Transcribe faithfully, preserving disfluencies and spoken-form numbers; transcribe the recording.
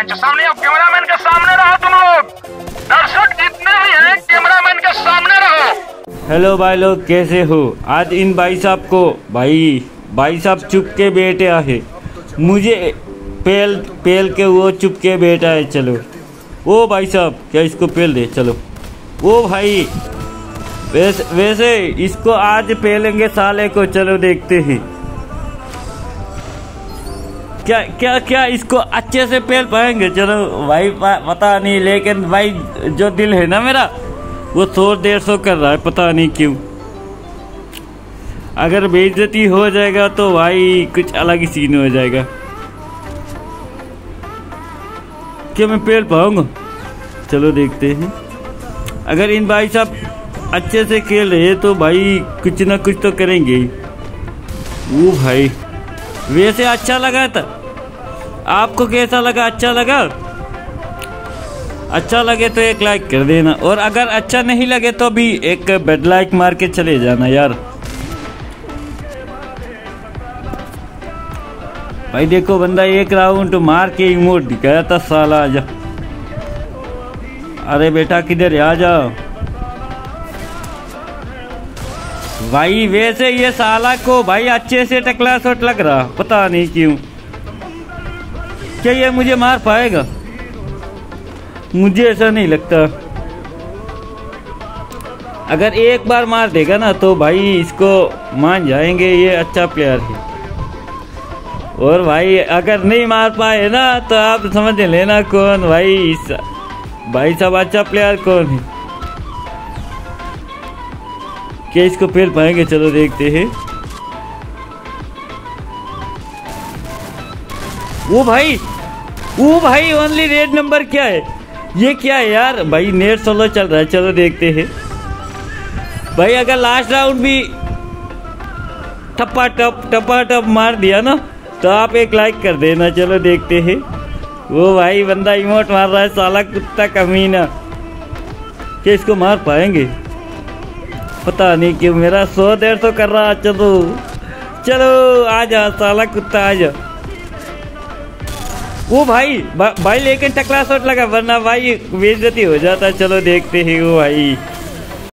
के सामने आओ, कैमरामैन के सामने रहो तुम लोग, दर्शक जितने भी हैं कैमरामैन के सामने रहो। हेलो भाई लोग, कैसे हो? आज इन भाई साहब को भाई भाई साहब चुप के बैठे आहे, मुझे पेल पेल के वो चुप के बैठा है। चलो ओ भाई साहब, क्या इसको पेल दे? चलो ओ भाई, वैसे वैसे इसको आज पेलेंगे साले को। चलो देखते हैं क्या क्या क्या इसको अच्छे से पेल पाएंगे। चलो भाई, पता नहीं, लेकिन भाई जो दिल है ना मेरा वो सौ डेढ़ सौ कर रहा है, पता नहीं क्यों। अगर बेइज्जती हो जाएगा तो भाई कुछ अलग ही सीन हो जाएगा। क्या मैं पेल पाऊंगा? चलो देखते हैं। अगर इन भाई साहब अच्छे से खेल रहे तो भाई कुछ ना कुछ तो करेंगे ही। वो भाई वैसे अच्छा लगा था, आपको कैसा लगा? अच्छा लगा? अच्छा लगे तो एक लाइक कर देना, और अगर अच्छा नहीं लगे तो भी एक बेड लाइक मार के चले जाना यार। भाई देखो, बंदा एक राउंड मार के इमोट दिखाया था साला। आजा, अरे बेटा किधर है? आ जाओ भाई। वैसे ये साला को भाई अच्छे से टकला शॉट लग रहा, पता नहीं क्यों। क्या ये मुझे मार पाएगा? मुझे ऐसा नहीं लगता। अगर एक बार मार देगा ना तो भाई इसको मान जाएंगे ये अच्छा प्लेयर है। और भाई अगर नहीं मार पाए ना तो आप समझ लेना कौन भाई इस भाई साहब अच्छा प्लेयर कौन है। क्या इसको पेल पाएंगे? चलो देखते हैं। वो भाई वो भाई ओनली रेड नंबर क्या है? ये क्या है यार? भाई नेट सोलो चल रहा है। चलो देखते हैं भाई। अगर लास्ट राउंड भी टपा टप टपा टप मार दिया ना तो आप एक लाइक कर देना। चलो देखते हैं। वो भाई बंदा इमोट मार रहा है, साला कुत्ता कमीना। क्या इसको मार पाएंगे? पता नहीं क्यों मेरा सौ देर तो कर रहा। चलो चलो आ जा साला कुत्ता, आ जा। वो भाई भाई लेकिन टकला शॉट लगा, वरना भाई बेइज्जती हो जाता। चलो देखते हैं। वो भाई